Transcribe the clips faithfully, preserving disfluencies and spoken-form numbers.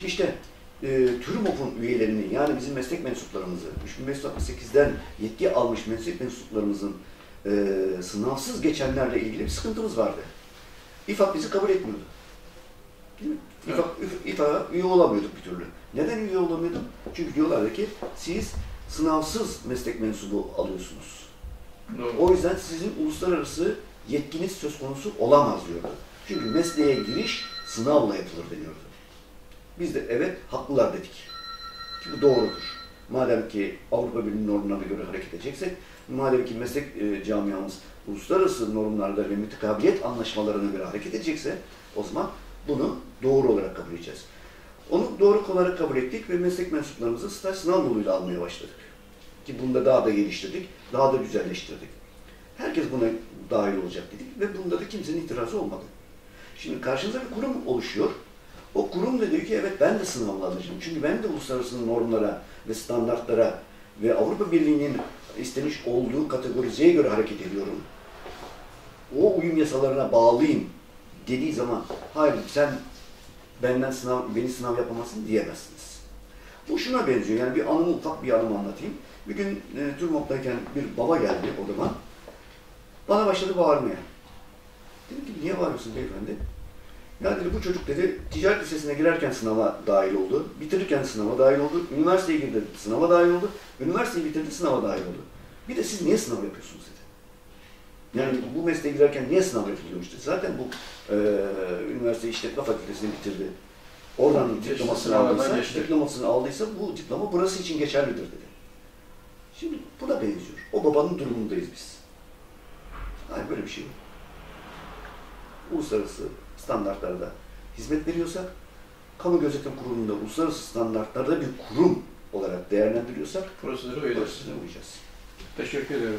İşte e, TÜRMOP'un üyelerini, yani bizim meslek mensuplarımızı, üç bin beş yüz altmış sekizden yetki almış meslek mensuplarımızın e, sınavsız geçenlerle ilgili bir sıkıntımız vardı. İFAK bizi kabul etmiyordu. Değil mi? Evet. İFAK, İFAK'a üye olamıyorduk bir türlü. Neden üye olamıyorduk? Çünkü diyorlardı ki siz sınavsız meslek mensubu alıyorsunuz. Doğru. O yüzden sizin uluslararası yetkiniz söz konusu olamaz diyordu. Çünkü mesleğe giriş sınavla yapılır deniyordu. Biz de evet, haklılar dedik. Ki bu doğrudur. Madem ki Avrupa Birliği normlarına göre hareket edeceksek, madem ki meslek e, camiamız uluslararası normlarda ve mütekabiliyet anlaşmalarına göre hareket edecekse, o zaman bunu doğru olarak kabul edeceğiz. Onu doğru olarak kabul ettik ve meslek mensuplarımızı staj sınav yoluyla almaya başladık. Ki bunu da daha da geliştirdik, daha da güzelleştirdik. Herkes buna dahil olacak dedik ve bunda da kimsenin itirazı olmadı. Şimdi karşınıza bir kurum oluşuyor. O kurum da diyor ki evet ben de sınavla alacağım. Çünkü ben de uluslararası normlara ve standartlara ve Avrupa Birliği'nin istemiş olduğu kategorizeye göre hareket ediyorum. O uyum yasalarına bağlıyım dediği zaman hayır sen benden sınav, beni sınav yapamazsın diyemezsiniz. Bu şuna benziyor. Yani bir anımı, ufak bir anımı anlatayım. Bir gün e, TÜRMOP'tayken bir baba geldi o zaman. Bana başladı bağırmaya. Dedim ki niye bağırıyorsun beyefendi? Ya dedi bu çocuk dedi ticaret lisesine girerken sınava dahil oldu. Bitirirken sınava dahil oldu. Üniversiteye girdi sınava dahil oldu. Üniversiteyi bitirdi sınava dahil oldu. Bir de siz niye sınav yapıyorsunuz dedi. Yani bu mesleğe girerken niye sınav yapılıyormuş dedi. Zaten bu e, üniversite işletme fakültesini bitirdi. Oradan Geçti, diplomasını aldıysa, diplomasını aldıysa bu diploma burası için geçerlidir dedi. Şimdi bu da benziyor. O babanın durumundayız biz. Hayır böyle bir şey yok. Uluslararası standartlarda hizmet veriyorsak, kamu gözetim kurulunda uluslararası standartlarda bir kurum olarak değerlendiriyorsak prosedüre uyacağız. uyacağız. Teşekkür ederim.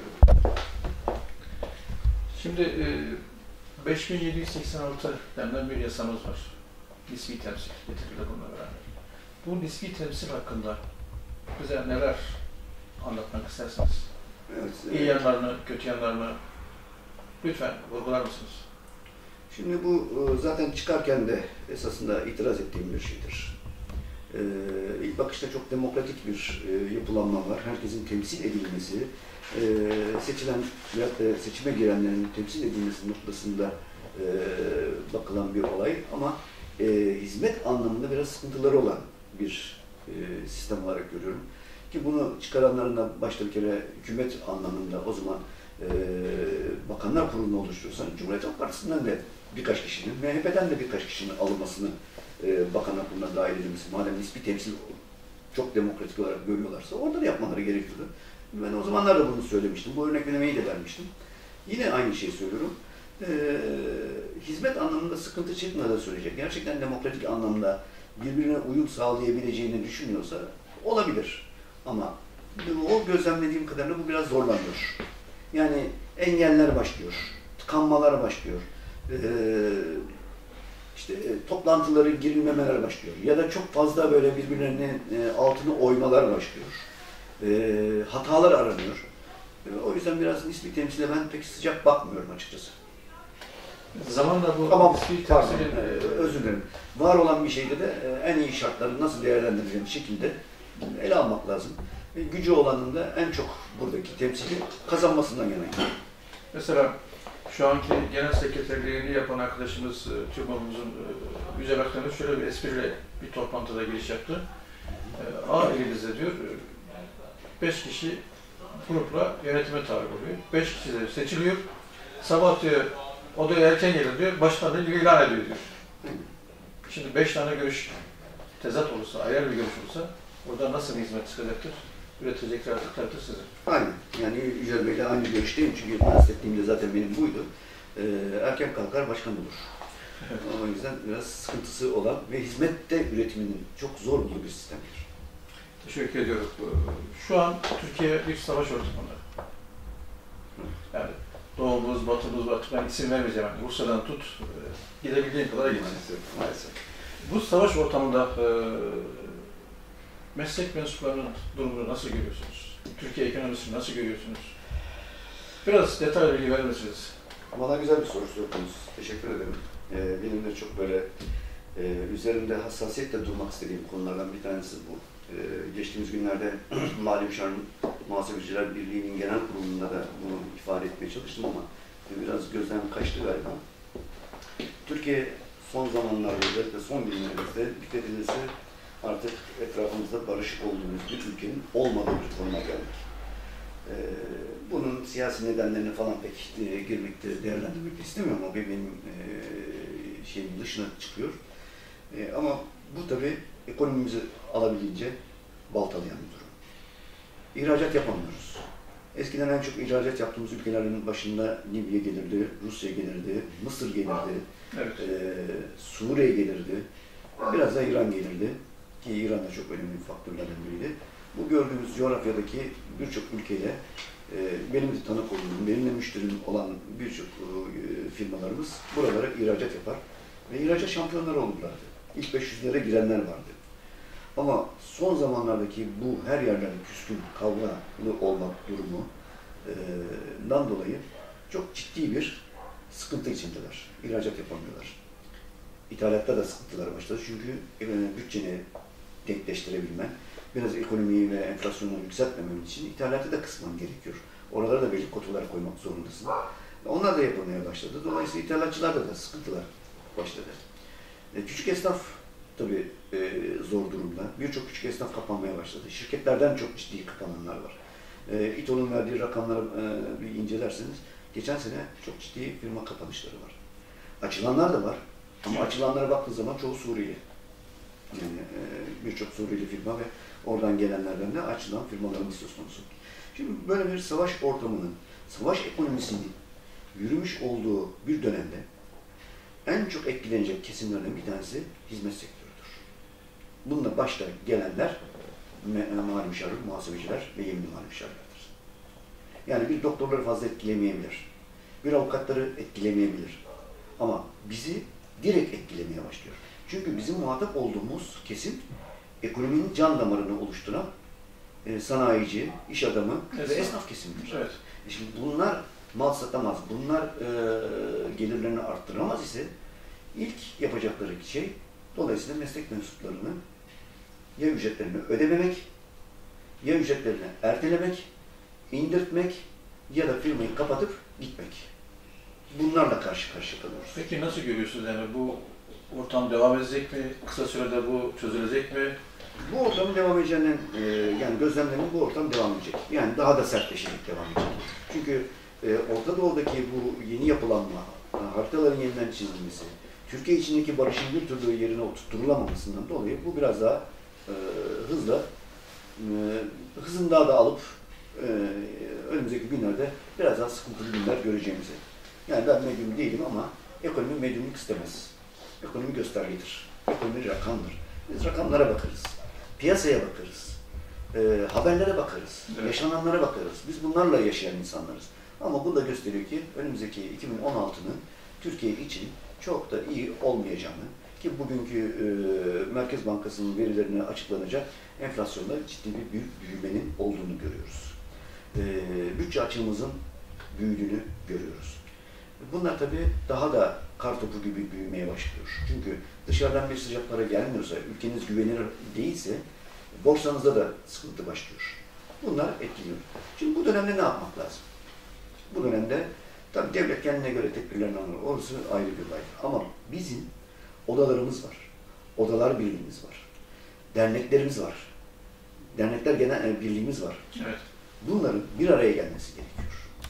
Şimdi beş bin yedi yüz seksen altı denilen bir yasamız var. Nispi temsil getirilir bununla beraber. Bu nispi temsil hakkında bize neler anlatmak istersiniz? Evet, İyi evet. yanlarını, kötü yanlarını lütfen vurgular mısınız? Şimdi bu zaten çıkarken de esasında itiraz ettiğim bir şeydir. Ee, ilk bakışta çok demokratik bir e, yapılanma var. Herkesin temsil edilmesi, e, seçilen veyahut da seçime girenlerin temsil edilmesi noktasında e, bakılan bir olay ama e, hizmet anlamında biraz sıkıntıları olan bir e, sistem olarak görüyorum. Ki bunu çıkaranların da başta bir kere hükümet anlamında o zaman e, Bakanlar Kurulu'nu oluşturursan Cumhuriyet Halk Partisi'nden de birkaç kişinin, M H P'den de birkaç kişinin alınmasını e, Bakanlar Kurulu'na dahil edilmesi, madem nispi temsil çok demokratik olarak görüyorlarsa orada da yapmaları gerekiyordu. Ben o zamanlar da bunu söylemiştim, bu örneklemeyi de vermiştim. Yine aynı şeyi söylüyorum. E, hizmet anlamında sıkıntı çıkmadan söyleyecek. Gerçekten demokratik anlamda birbirine uyum sağlayabileceğini düşünüyorsa olabilir. Ama o gözlemlediğim kadarıyla bu biraz zorlanıyor. Yani engeller başlıyor, tıkanmalar başlıyor. Ee, işte toplantıları girilmemeler başlıyor ya da çok fazla böyle birbirlerinin e, altını oymalar başlıyor. E, hatalar aranıyor. E, o yüzden biraz nispi temsile ben pek sıcak bakmıyorum açıkçası. Zamanla bu tamam, nispi temsilin... E, özür dilerim. Var olan bir şeyde de e, en iyi şartları nasıl değerlendireceğim şekilde ele almak lazım. E, gücü olanın da en çok buradaki temsili kazanmasından yanayım. Mesela şu anki genel sekreterliğini yapan arkadaşımız TÜRMOP'umuzun Yücel Akdemir şöyle bir espriyle bir toplantıda giriş yaptı. A elinizde diyor, beş kişi grupla yönetime tabi oluyor. Beş kişi de seçiliyor. Sabah diyor, odaya erken gelir diyor, başkanlığı ilan ediyor diyor. Şimdi beş tane görüş tezat olursa, ayar bir görüş olursa, orada nasıl bir hizmet çıkacaktır? Üretecekler artıklardır sizin. Aynen. Yani Yücel Bey'le aynı görüşteyim çünkü bahsettiğimde zaten benim buydu. Ee, erken kalkar başkan olur. Evet. O yüzden biraz sıkıntısı olan ve hizmette üretiminin çok zor olduğu bir sistemdir. Teşekkür ediyorum. Şu an Türkiye bir savaş ortamında. Yani doğumuz, batımız, batı, ben isim vermeyeceğim. Yani Bursa'dan tut, gidebildiğin kadar gitsin. Maalesef, maalesef. Bu savaş ortamında e, meslek mensuplarının durumunu nasıl görüyorsunuz? Türkiye ekonomisini nasıl görüyorsunuz? Biraz detaylı bilgi verir misiniz? Bana güzel bir soru sordunuz. Teşekkür ederim. Ee, benim de çok böyle Ee, üzerinde hassasiyetle durmak istediğim konulardan bir tanesi bu. Ee, geçtiğimiz günlerde Mali Müşavir'in Muhasebeciler Birliği'nin genel kurulunda da bunu ifade etmeye çalıştım ama biraz gözden kaçtı galiba. Türkiye son zamanlarda özellikle son günlerimizde dikkat edilirse artık etrafımızda barışık olduğumuz bir ülkenin olmadığı bir konuma geldik. Ee, bunun siyasi nedenlerine falan pek e, girmekte, değerlendirmek istemiyorum ama benim e, şeyin dışına çıkıyor. E, ama bu tabii ekonomimizi alabildiğince baltalayan bir durum. İhracat yapamıyoruz. Eskiden en çok ihracat yaptığımız ülkelerin başında Libya gelirdi, Rusya gelirdi, Mısır gelirdi, Evet. e, Suriye gelirdi, biraz da İran gelirdi. Ki İran da çok önemli bir faktörlerden biriydi. Bu gördüğümüz coğrafyadaki birçok ülkeye e, benim de tanık olduğum, benim de müşterim olan birçok e, firmalarımız buralara ihracat yapar. Ve ihracat şampiyonları olurlardı. İlk beş yüzlere girenler vardı. Ama son zamanlardaki bu her yerlerde küskün, kavgalı olmak durumundan dolayı çok ciddi bir sıkıntı içindeler. İhracat yapamıyorlar. İthalatta da sıkıntılar başladı çünkü bütçeni denkleştirebilmen, biraz ekonomiyi ve enflasyonu yükseltmemen için ithalatı da kısman gerekiyor. Oralara da belli kotalar koymak zorundasın. Onlar da yapılmaya başladı. Dolayısıyla ithalatçılarda da sıkıntılar başladı. E, küçük esnaf tabii e, zor durumda. Birçok küçük esnaf kapanmaya başladı. Şirketlerden çok ciddi kapananlar var. E, İTO'nun verdiği rakamları e, bir incelerseniz, geçen sene çok ciddi firma kapanışları var. Açılanlar da var. Ama açılanlara baktığı zaman çoğu Suriyeli. Yani e, birçok Suriyeli firma ve oradan gelenlerden de açılan firmalarımız söz konusu. Şimdi böyle bir savaş ortamının, savaş ekonomisinin yürümüş olduğu bir dönemde en çok etkilenecek kesimlerden bir tanesi hizmet sektörüdür. Bununla başta gelenler mali müşavir, muhasebeciler ve yeminli mali müşavirlerdir. Yani bir doktorları fazla etkilemeyebilir. Bir avukatları etkilemeyebilir. Ama bizi direkt etkilemeye başlıyor. Çünkü bizim muhatap olduğumuz kesim ekonominin can damarını oluşturan e, sanayici, iş adamı esnaf. Ve esnaf kesimidir. Evet. E şimdi bunlar mal satamaz, bunlar e, gelirlerini arttıramaz ise ilk yapacakları şey dolayısıyla meslek mensuplarını ya ücretlerini ödememek, ya ücretlerini ertelemek, indirtmek ya da firmayı kapatıp gitmek. Bunlarla karşı karşıya kalıyoruz. Peki nasıl görüyorsunuz yani bu ortam devam edecek mi? Kısa sürede bu çözülecek mi? Bu ortamın devam edeceğinden, e, yani gözlemlemin bu ortam devam edecek. Yani daha da sertleşerek devam edecek. Çünkü e, Orta Doğu'daki bu yeni yapılanma, haritaların yeniden çizilmesi, Türkiye içindeki barışın bir türlü yerine oturtturulamamasından dolayı bu biraz daha e, hızla, e, hızını daha da alıp e, önümüzdeki günlerde biraz daha sıkıntılı günler göreceğimizi. Yani ben medyum değilim ama ekonomi medyumluk istemez. Ekonomi göstergedir. Ekonomi rakamdır. Biz rakamlara bakarız. Piyasaya bakarız. E, haberlere bakarız. Evet. Yaşananlara bakarız. Biz bunlarla yaşayan insanlarız. Ama bu da gösteriyor ki önümüzdeki iki bin on altının Türkiye için çok da iyi olmayacağını, ki bugünkü e, Merkez Bankası'nın verilerine açıklanacak enflasyonda ciddi bir büyük büyümenin olduğunu görüyoruz. E, bütçe açığımızın büyüdüğünü görüyoruz. Bunlar tabii daha da kartopu gibi büyümeye başlıyor. Çünkü dışarıdan bir sıcak para gelmiyorsa, ülkeniz güvenilir değilse borsanızda da sıkıntı başlıyor. Bunlar etkiliyor. Şimdi bu dönemde ne yapmak lazım? Bu dönemde tabii devlet kendine göre tedbirlerini alır. Orası ayrı bir olay. Ama bizim odalarımız var. Odalar birliğimiz var. Derneklerimiz var. Dernekler genel birliğimiz var. Evet. Bunların bir araya gelmesi gerekiyor.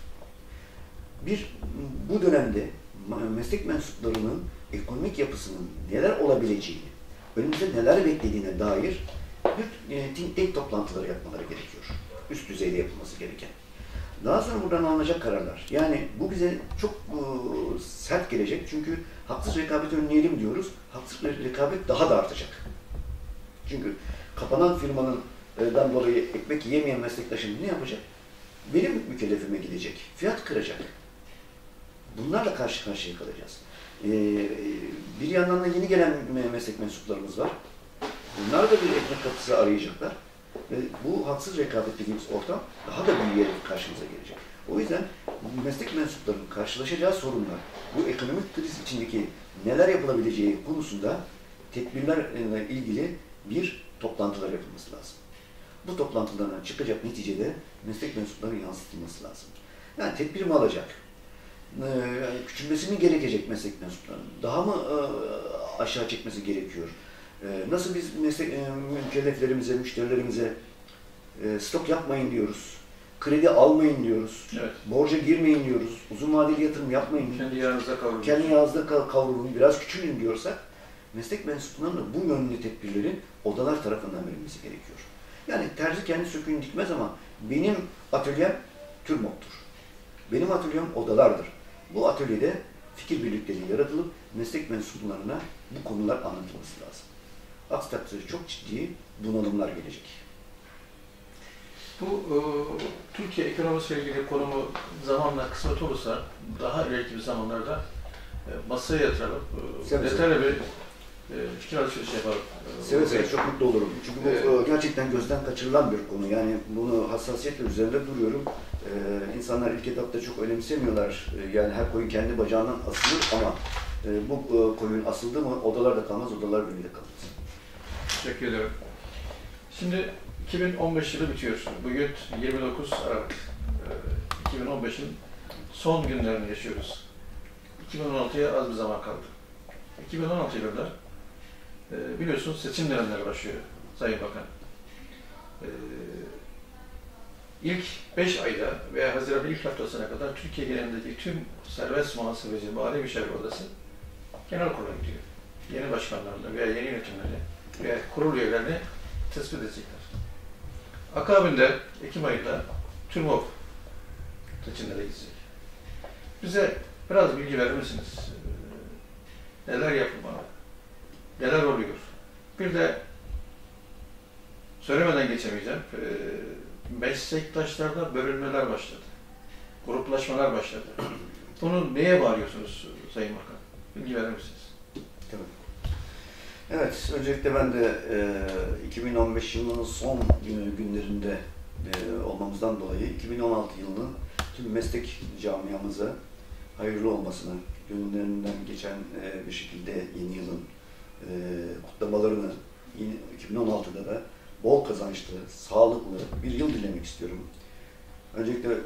Bir, bu dönemde meslek mensuplarının ekonomik yapısının neler olabileceğini, önümüzde neler beklediğine dair bir e, think tank toplantıları yapmaları gerekiyor. Üst düzeyde yapılması gereken. Daha sonra buradan alınacak kararlar. Yani bu bize çok e, sert gelecek çünkü haksız rekabeti önleyelim diyoruz. Haksız rekabet daha da artacak. Çünkü kapanan firmanından dolayı ekmek yiyemeyen meslektaşım ne yapacak? Benim mükellefime gidecek, fiyat kıracak. Bunlarla karşı karşıya kalacağız. Ee, bir yandan da yeni gelen meslek mensuplarımız var. Bunlar da bir ekmek kapısı arayacaklar. Ve bu haksız rekabet dediğimiz ortam daha da büyüyerek karşımıza gelecek. O yüzden meslek mensuplarının karşılaşacağı sorunlar, bu ekonomik kriz içindeki neler yapılabileceği konusunda tedbirlerle ilgili bir toplantılar yapılması lazım. Bu toplantılardan çıkacak neticede meslek mensuplarının yansıtılması lazım. Yani tedbir mi alacak? Ee, küçülmesi mi gerekecek meslek mensuplarının? Daha mı e, aşağı çekmesi gerekiyor? E, nasıl biz meslek e, mükelleflerimize, müşterilerimize e, stok yapmayın diyoruz, kredi almayın diyoruz, Evet. borca girmeyin diyoruz, uzun vadeli yatırım yapmayın, Kendi yağınızda kavrulun. kendi yağınızda kavrulun, biraz küçülün diyorsak, meslek mensuplarının da bu yönlü tedbirlerin odalar tarafından verilmesi gerekiyor. Yani terzi kendi söküğünü dikmez ama benim atölyem TÜRMOP'tur. Benim atölyem odalardır. Bu atölyede fikir birlikleri yaratılıp meslek mensuplarına bu konular anlatılması lazım. Aksi takdirde çok ciddi bunalımlar gelecek. Bu e, Türkiye ekonomisiyle ilgili konumu zamanla kısmet olursa daha ileriki bir zamanlarda e, masaya yatıralım. E, detaylı bir e, fikir alışverişi yapalım. E, Seve seve çok mutlu olurum. Çünkü bu evet. gerçekten gözden kaçırılan bir konu. Yani bunu hassasiyetle üzerinde duruyorum. Ee, insanlar ilk etapta çok önemsemiyorlar. Ee, yani her koyun kendi bacağından asılır ama e, bu e, koyun asıldı mı odalarda kalmaz, odalar birliğinde kalmaz. Teşekkür ederim. Şimdi iki bin on beş yılı bitiyor. Bugün yirmi dokuz Aralık. Ee, iki bin on beşin son günlerini yaşıyoruz. iki bin on altıya az bir zaman kaldı. iki bin on altı yılında e, biliyorsunuz seçim dönemleri başlıyor Sayın Bakan. E, İlk beş ayda veya Haziran'ın ilk haftasına kadar Türkiye genelindeki tüm serbest muhasebeci mali müşavir odası genel kurula gidiyor. Yeni başkanlarını veya yeni yönetimleri veya kurul üyelerini tespit edecekler. Akabinde Ekim ayında TÜRMOP seçimlere gidecek. Bize biraz bilgi verir misiniz? Neler yapılmalı? Neler oluyor? Bir de söylemeden geçemeyeceğim. Meslektaşlarda bölünmeler başladı. Gruplaşmalar başladı. Bunu neye bağlıyorsunuz Sayın Bakan? Bilgi verir misiniz? Tabii. Evet, öncelikle ben de e, iki bin on beş yılının son günlerinde e, olmamızdan dolayı iki bin on altı yılının tüm meslek camiamıza hayırlı olmasını, gönüllerinden geçen e, bir şekilde yeni yılın e, kutlamalarını iki bin on altıda da bol kazançlı, sağlıklı bir yıl dilemek istiyorum. Öncelikle